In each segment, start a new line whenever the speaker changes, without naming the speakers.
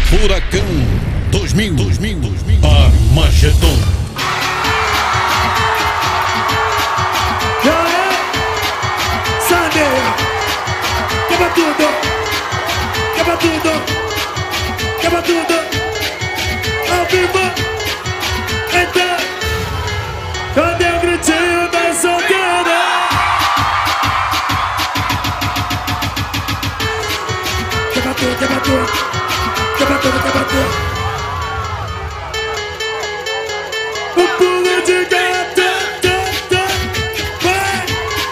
Furacão 2000, Armagedon.
Sandeia, quebra tudo, quebra tudo, quebra tudo, ao vivo, então, cadê o gritinho da solteira? Quebra tudo, quebra tudo, quebra tudo, quebra tudo. O pulo de gato, vai!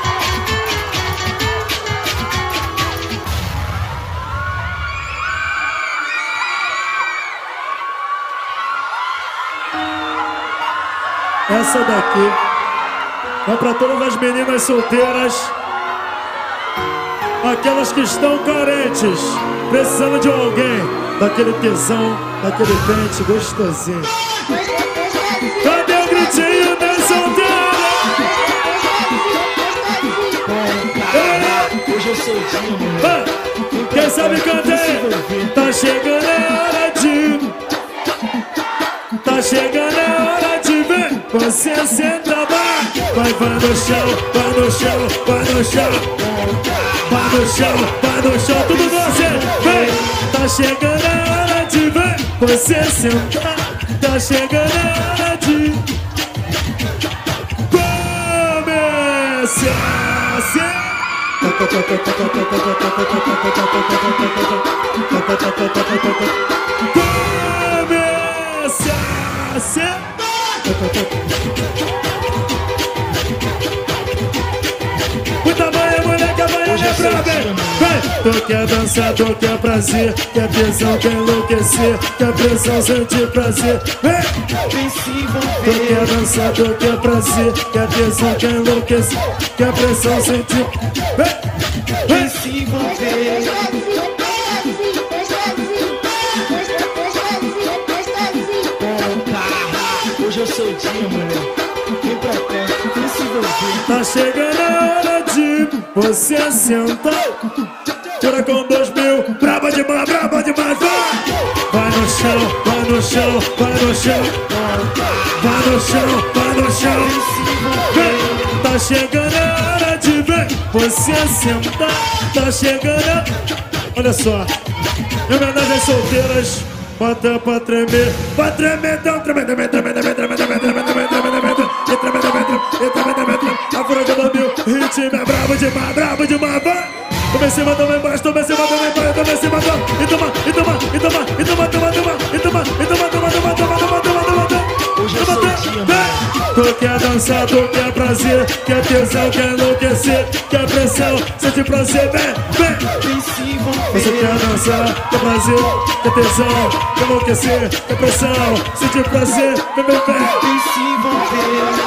Essa daqui é pra todas as meninas solteiras, aquelas que estão carentes, precisando de alguém, daquele tesão, daquele pente gostosinho. Cadê o gritinho da solteira?
Hoje eu sou o dia, mulher.
Quem sabe cantar? Tá chegando a hora de... Tá chegando a hora de ver você sentar, vai no chão, vai no chão, vai no chão, vai no chão, vai no chão, tudo você, vem. Tá chegando a hora de ver você sentar, tá chegando a hora de começar a ser. Muita manha, moleque, amanhã é pra ver. Vem! Tu quer dançar, tu quer prazer, quer tesão, quer enlouquecer, quer pressão, sentir prazer. Vem! Tu quer dançar, tu quer prazer, quer tesão, quer enlouquecer, quer pressão, sentir. Vem! Vem!
Hoje eu sou o dia, mulher. Vem pra cá, vem se envolver.
Tá chegando a hora de você sentar. Furacão 2000, braba demais, vai! Vai no chão, vai no chão, vai no chão, vai no chão, vai no chão. Vem, tá chegando a hora de ver você sentar. Tá chegando a... Olha só, em homenagem às solteiras, bota pra tremer, vai tremer, então tremer. A Furacão 2000, ritmo é brabo demais, vai! Toma em cima, toma embaixo, toma em cima, toma embaixo, toma em cima, toma. E toma.
Hoje eu sou o dia, mulher.
Tu quer dançar, tu quer prazer, quer tesão, quer enlouquecer, quer pressão, sente prazer, vem!
Vem se envolver.
Você quer dançar, quer prazer, quer tesão, quer enlouquecer, quer pressão, sente prazer, vem!
Vem se envolver.